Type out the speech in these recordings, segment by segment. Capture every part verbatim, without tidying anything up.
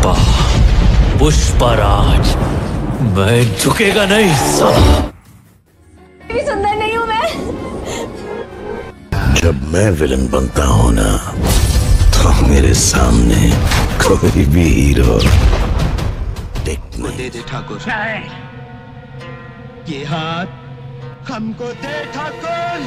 पुष्पा पुष्पराज, मैं झुकेगा नहीं साला। इतनी सुंदर नहीं हूँ मैं। जब मैं विलन बनता हूँ ना, तो मेरे सामने कोई भी हीरो दे दे ठाकुर। ये हाथ हमको दे ठाकुर।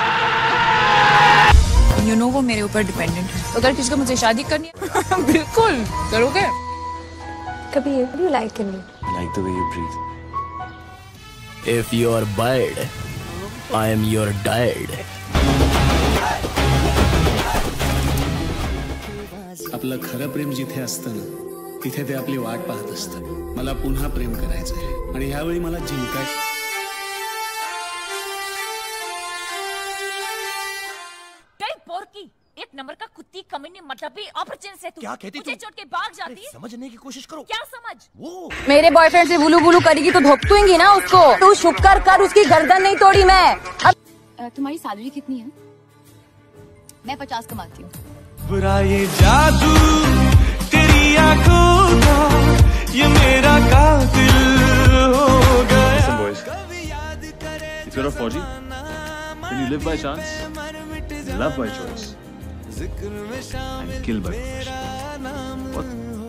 यू नो वो मेरे ऊपर डिपेंडेंट है। अगर किसी को मुझसे शादी करनी है बिल्कुल करोगे। कभी you like me? Like the way you breathe. If you are bad, I am your dad. आपलं खरं प्रेम जिथे असतं ना, तिथे ते आपली वाट पाहत असतं. मला पुन्हा प्रेम करायचंय आणि ह्यावेळी मला जिंकायचं. पोरकी एक नंबर का कुत्ती कमीनी मतलब ऑपरचुनिटी से तू क्या कहती मुझे छोड़ के भाग जाती है। समझने की कोशिश करो। क्या समझ? वो मेरे बॉयफ्रेंड से बुलू बुलू करेगी तो धोपतूंगी ना उसको। तू शुक्र कर उसकी गर्दन नहीं तोड़ी मैं। अब तुम्हारी सैलरी कितनी है? मैं पचास कमाती हूँ। बुरा ये जादू तेरी आंखों का, ये मेरा कातिल हो गया। Listen boys, if you're a Fauji, then you live by chance, love by choice, and kill by profession. What?